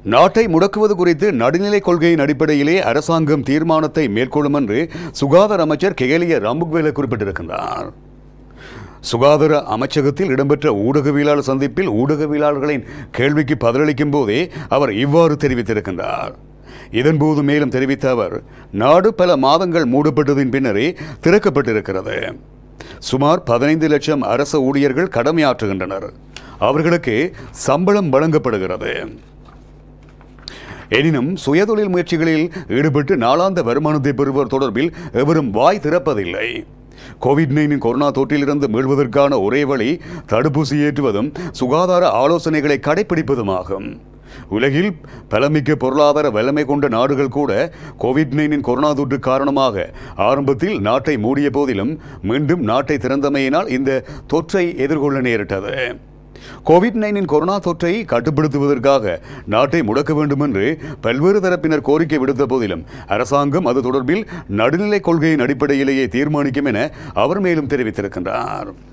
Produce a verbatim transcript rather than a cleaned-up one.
நாட்டை முடக்குவது குறித்து நடுநிலை கொள்கையின் அடிப்படையிலே அரசாங்கம் தீர்மானத்தை மேற்கொள்ளும் என்று சுகாதார அமைச்சர் கெகலிய ராம்புக்வேல குறிப்பிட்டிருக்கின்றார். சுகாதார அமைச்சகத்தில் இடம்பெற்ற ஊடகவியலாளர் சந்திப்பில் ஊடகவியலாளர்களின் கேள்விக்கு பதிலளிக்கும் போதே அவர் இவ்வாறு தெரிவித்திருக்கின்றார். இதன்போது மேலும் தெரிவித்த அவர், நாடு பல மாதங்கள் மூடப்பட்டதின் பின்னரே திறக்கப்பட்டிருக்கிறது. சுமார் பதினைந்து லட்சம் அரசு ஊழியர்கள் கடமையாற்றுகின்றனர். அவர்களுக்கு சம்பளம் வழங்கப்படுகிறது. எனினும் சுயதொழில் முயற்சிகளில் ஈடுபட்டு நாளாந்த வருமானத்தை பெறுவோர் தொடர்பில் எவரும் வாய் திறப்பதில்லை. கோவிட் நைன்டீன் கொரோனா தொற்றிலிருந்து மீள்வதற்கான ஒரே வழி தடுப்பூசி ஏற்றுவதும் சுகாதார ஆலோசனைகளை கடைபிடிப்பதுமாகும். உலகில் பலமிக்க பொருளாதார வல்லமை கொண்ட நாடுகள் கூட கோவிட் நைன்டீன் கொரோனா தொற்று காரணமாக ஆரம்பத்தில் நாட்டை மூடிய போதிலும் மீண்டும் நாட்டை திறந்தமையினால் இந்த தொற்றை எதிர்கொள்ள நேரிட்டது. கோவிட் நைன்டீன் கொரோனா தொற்றை கட்டுப்படுத்துவதற்காக நாட்டை முடக்க வேண்டும் என்று பல்வேறு தரப்பினர் கோரிக்கை விடுத்த போதிலும் அரசாங்கம் அது தொடர்பில் நடுநிலை கொள்கையின் அடிப்படையிலேயே தீர்மானிக்கும் என அவர் மேலும் தெரிவித்திருக்கின்றார்.